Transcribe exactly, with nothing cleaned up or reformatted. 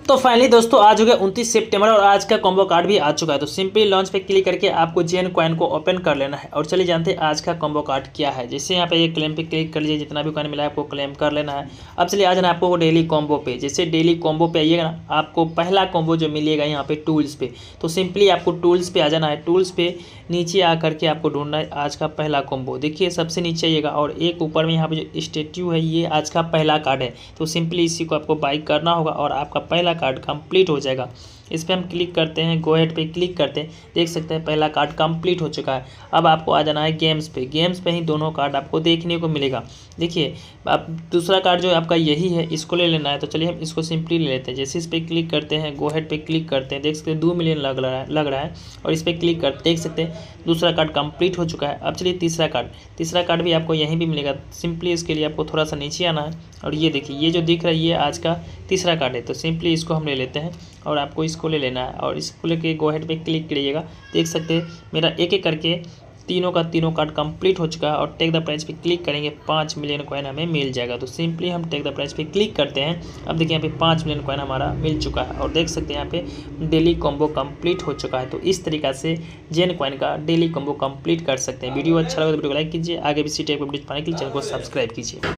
तो फाइनली दोस्तों आज हो गया उनतीस सितंबर और आज का कॉम्बो कार्ड भी आ चुका है। तो सिंपली लॉन्च पे क्लिक करके आपको जेन कॉइन को ओपन कर लेना है और चलिए जानते हैं आज का कॉम्बो कार्ड क्या है। जैसे यहाँ पे ये क्लेम पे क्लिक कर लीजिए, जितना भी कॉइन मिला है आपको क्लेम कर लेना है। अब चलिए आ जाना आपको डेली कॉम्बो पे। जैसे डेली कॉम्बो पे आइएगा ना, आपको पहला कॉम्बो जो मिलेगा यहाँ पे टूल्स पे, तो सिंपली आपको टूल्स पे आ जाना है। टूल्स पे नीचे आ करके आपको ढूंढना है आज का पहला कॉम्बो। देखिए सबसे नीचे आइएगा और एक ऊपर में यहाँ पे जो स्टेच्यू है ये आज का पहला कार्ड है। तो सिंपली इसी को आपको बाई करना होगा और आपका पहला कार्ड कंप्लीट हो जाएगा। इस पर हम क्लिक करते हैं, गो हेड पे क्लिक करते हैं, देख सकते हैं पहला कार्ड कंप्लीट हो चुका है। अब आपको आ जाना है गेम्स पे। गेम्स पे ही दोनों कार्ड आपको देखने को मिलेगा। देखिए आप दूसरा कार्ड जो आपका यही है, इसको ले लेना है। तो चलिए हम इसको सिंपली ले लेते हैं। जैसे इस पर क्लिक करते हैं, गो हेड पे क्लिक करते हैं, देख सकते हैं दो मिलियन लग रहा है लग रहा है और इस पर क्लिक कर देख सकते हैं दूसरा कार्ड कंप्लीट हो चुका है। अब चलिए तीसरा कार्ड तीसरा कार्ड भी आपको यहीं भी मिलेगा। सिंपली इसके लिए आपको थोड़ा सा नीचे आना है और ये देखिए ये जो दिख रहा है ये आज का तीसरा कार्ड है। तो सिंपली इसको हम ले लेते हैं और आपको इसको ले लेना है और इसको लेके गो हेड पे क्लिक करिएगा। देख सकते हैं मेरा एक एक करके तीनों का तीनों कार्ड कंप्लीट हो चुका है और टेक द प्राइस पे क्लिक करेंगे, पाँच मिलियन कॉइन हमें मिल जाएगा। तो सिंपली हम टेक द प्राइस पे क्लिक करते हैं। अब देखिए यहाँ पे पाँच मिलियन कॉइन हमारा मिल चुका है और देख सकते हैं यहाँ पे डेली कॉम्बो कंप्लीट हो चुका है। तो इस तरीका से जेन कॉइन का डेली कॉम्बो कंप्लीट कर सकते हैं। वीडियो अच्छा लगा तो वीडियो को लाइक कीजिए, आगे भी इसी टाइप अपडेट पाने के लिए चैनल को सब्सक्राइब कीजिए।